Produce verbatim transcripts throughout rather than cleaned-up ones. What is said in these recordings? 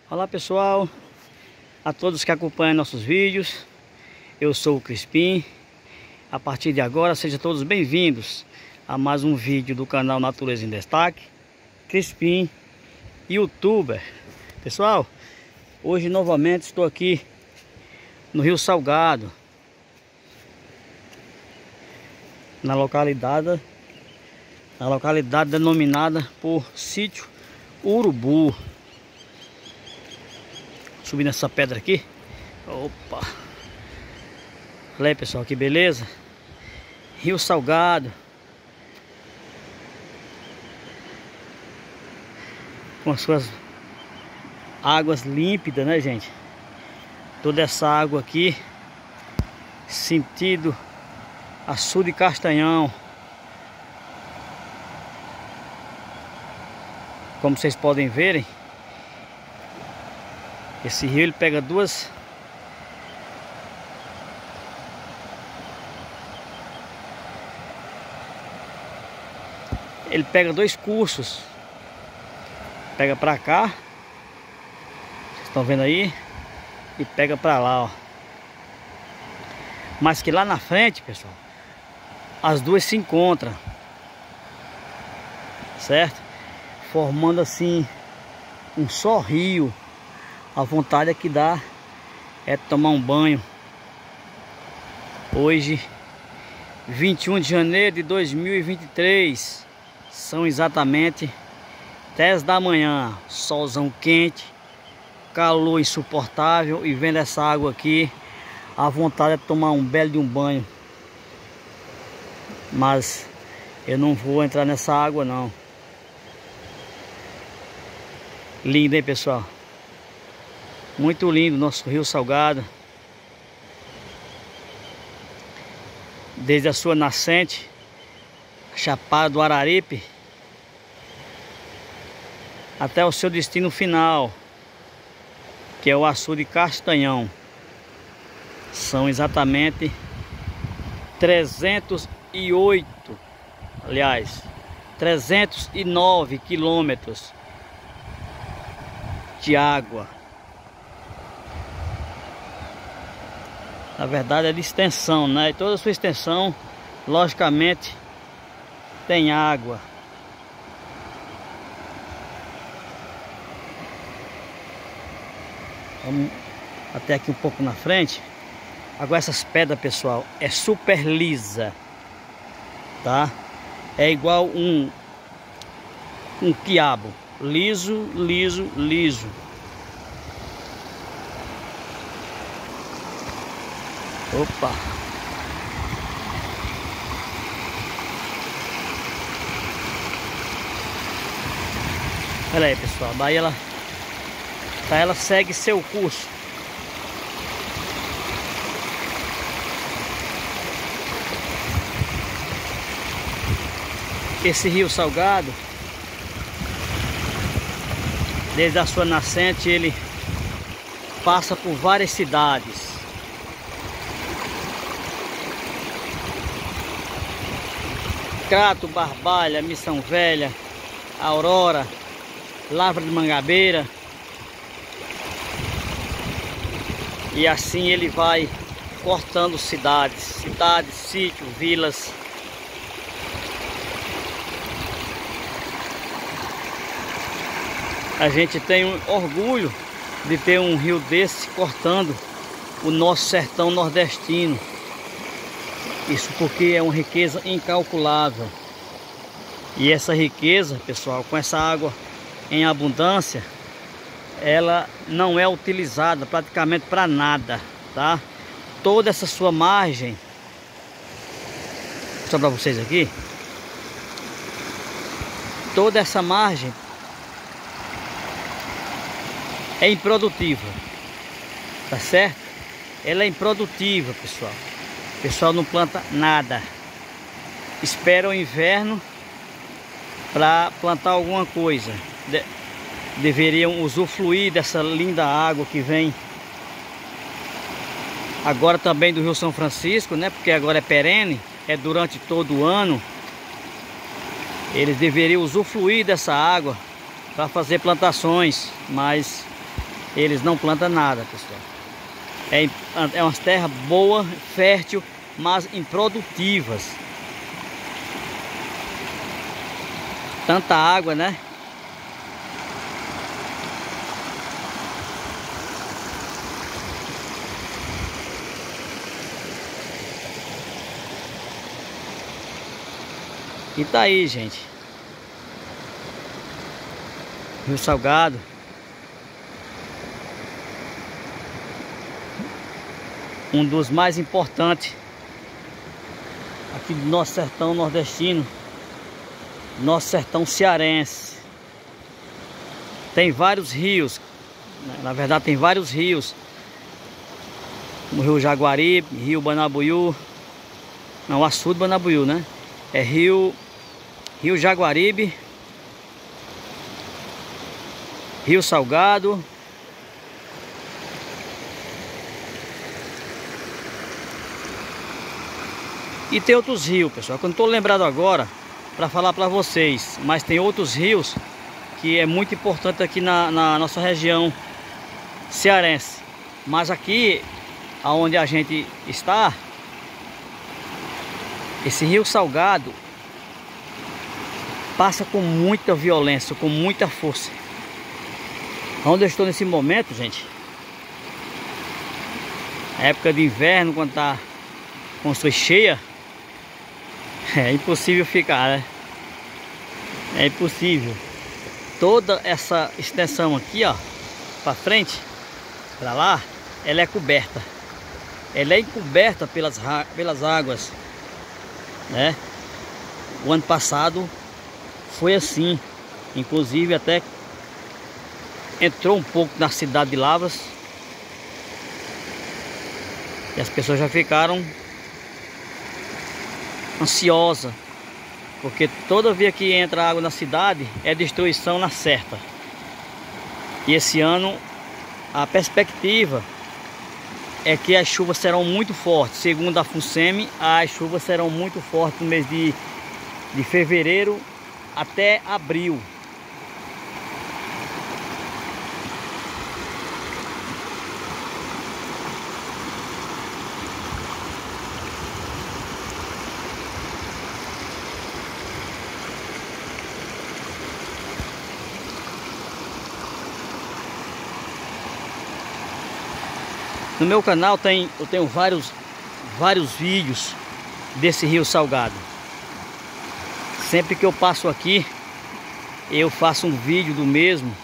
Olá pessoal, a todos que acompanham nossos vídeos, eu sou o Crispim. A partir de agora, sejam todos bem-vindos a mais um vídeo do canal Natureza em Destaque, Crispim, youtuber. Pessoal, hoje novamente estou aqui no Rio Salgado, na localidade, na localidade denominada por Sítio Urubu. Subindo essa pedra aqui. Opa! Olha aí, pessoal, que beleza. Rio Salgado. Com as suas águas límpidas, né, gente? Toda essa água aqui, sentido Açude e Castanhão. Como vocês podem verem, esse rio ele pega duas ele pega dois cursos. Pega pra cá, vocês estão vendo aí, e pega pra lá, ó. Mas que lá na frente, pessoal, as duas se encontram, certo? Formando assim um só rio. A vontade é que dá é tomar um banho. Hoje, vinte e um de janeiro de dois mil e vinte e três, são exatamente dez da manhã, solzão quente, calor insuportável, e vendo essa água aqui, a vontade é de tomar um belo de um banho. Mas eu não vou entrar nessa água não. Lindo, hein, pessoal? Muito lindo nosso Rio Salgado. Desde a sua nascente, Chapada do Araripe, até o seu destino final, que é o Açude e Castanhão. São exatamente trezentos e oito, aliás, trezentos e nove quilômetros de água. Na verdade é de extensão, né? E toda a sua extensão, logicamente, tem água. Vamos até aqui um pouco na frente. Agora essas pedras, pessoal, é super lisa, tá? É igual um um quiabo, liso, liso, liso. Opa! Olha aí, pessoal, daí ela, daí ela segue seu curso. Esse Rio Salgado, desde a sua nascente, ele passa por várias cidades. Crato, Barbalha, Missão Velha, Aurora, Lavra de Mangabeira. E assim ele vai cortando cidades, cidades, sítios, vilas. A gente tem um orgulho de ter um rio desse cortando o nosso sertão nordestino. Isso porque é uma riqueza incalculável. E essa riqueza, pessoal, com essa água em abundância, ela não é utilizada praticamente para nada, tá? Toda essa sua margem, vou mostrar para vocês aqui. Toda essa margem é improdutiva, tá certo? Ela é improdutiva, pessoal. O pessoal não planta nada. Espera o inverno para plantar alguma coisa. De deveriam usufruir dessa linda água que vem agora também do Rio São Francisco, né? Porque agora é perene, é durante todo o ano. Eles deveriam usufruir dessa água para fazer plantações, mas eles não plantam nada, pessoal. É, é umas terras boas, fértil, mas improdutivas. Tanta água, né? E tá aí, gente. Rio Salgado. Um dos mais importantes aqui do nosso sertão nordestino, nosso sertão cearense. Tem vários rios, na verdade tem vários rios, como o Rio Jaguaribe, Rio Banabuiú, não, Açude Banabuiú, né? É Rio, Rio Jaguaribe, Rio Salgado, e tem outros rios, pessoal, que eu não estou lembrado agora para falar para vocês, mas tem outros rios que é muito importante aqui na, na nossa região cearense. Mas aqui, aonde a gente está, esse Rio Salgado passa com muita violência, com muita força. Onde eu estou nesse momento, gente, época de inverno, quando tá com sua cheia, é impossível ficar, né? É impossível. Toda essa extensão aqui, ó, para frente, para lá, ela é coberta. Ela é encoberta pelas, pelas águas, né? O ano passado foi assim. Inclusive até entrou um pouco na cidade de Lavras. E as pessoas já ficaram ansiosa, porque toda vez que entra água na cidade é destruição na certa. E esse ano a perspectiva é que as chuvas serão muito fortes. Segundo a FUNSEMI, as chuvas serão muito fortes no mês de, de fevereiro até abril. No meu canal tem, eu tenho vários, vários vídeos desse Rio Salgado. Sempre que eu passo aqui, eu faço um vídeo do mesmo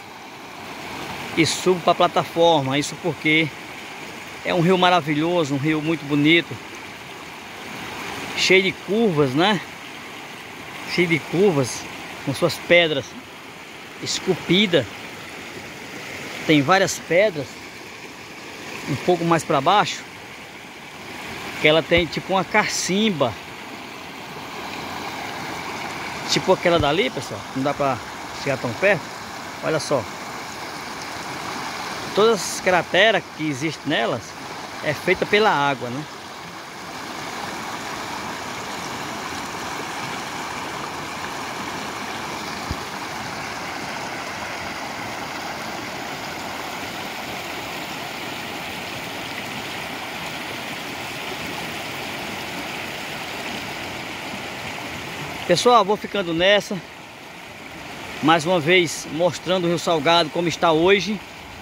e subo para a plataforma. Isso porque é um rio maravilhoso, um rio muito bonito, cheio de curvas, né? Cheio de curvas, com suas pedras esculpidas. Tem várias pedras um pouco mais para baixo, que ela tem tipo uma cacimba, tipo aquela dali, pessoal. Não dá para chegar tão perto. Olha só, todas as crateras que existem nelas é feita pela água, né? Pessoal, vou ficando nessa. Mais uma vez mostrando o Rio Salgado como está hoje.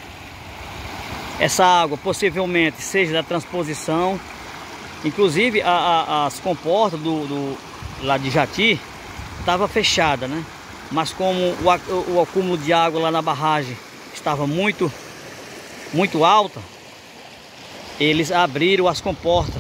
Essa água possivelmente seja da transposição. Inclusive a, a, as comportas do, do lá de Jati estava fechada, né? Mas como o, o acúmulo de água lá na barragem estava muito, muito alta, eles abriram as comportas.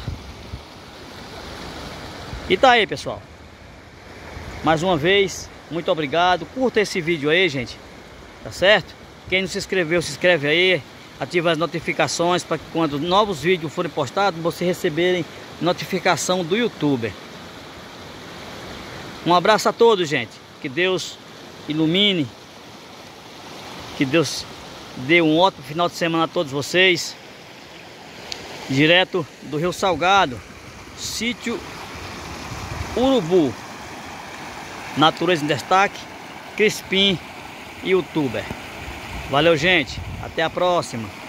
E tá aí, pessoal. Mais uma vez, muito obrigado. Curta esse vídeo aí, gente. Tá certo? Quem não se inscreveu, se inscreve aí. Ativa as notificações para que quando novos vídeos forem postados, vocês receberem notificação do YouTube. Um abraço a todos, gente. Que Deus ilumine. Que Deus dê um ótimo final de semana a todos vocês. Direto do Rio Salgado, sítio Urubu. Natureza em Destaque, Crispim, YouTuber. Valeu, gente. Até a próxima.